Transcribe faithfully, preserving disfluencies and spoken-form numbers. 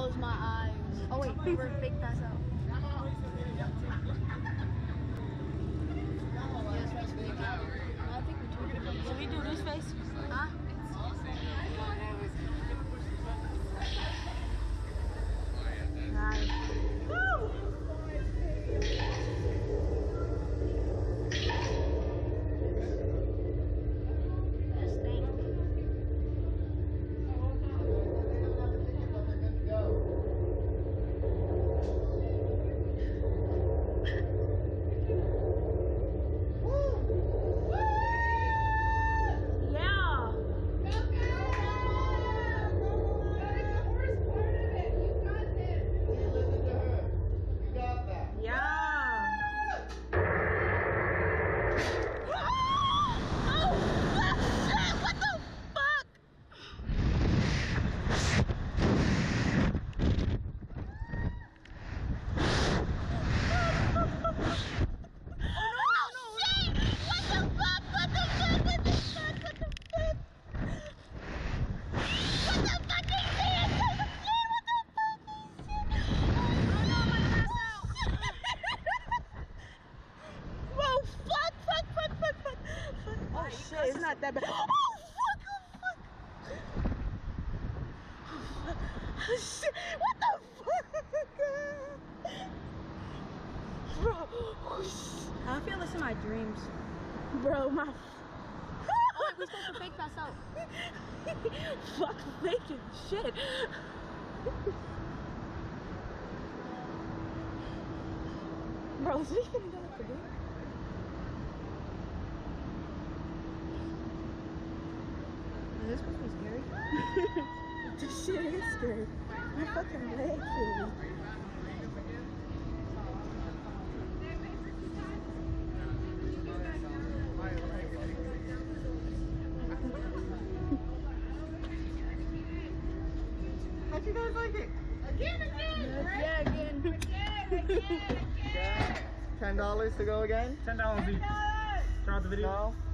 close my eyes. Oh wait, we're fake pass out. I think we do. Should we do this face? Huh? Nice. Oh shit, it's not that bad. Oh fuck, oh fuck. Oh shit, what the fuck? Bro, oh, I feel this in my dreams. Bro, my... Oh wait, we're supposed to fake pass out. Fuck faking shit. Bro, is we gonna do it today? Is this supposed to be scary? This shit is scary. My fucking leg feels me. How'd you guys like it? Again, again! Yeah, again. Again, again, again! Ten dollars to go again? Ten dollars each. Start the video. No?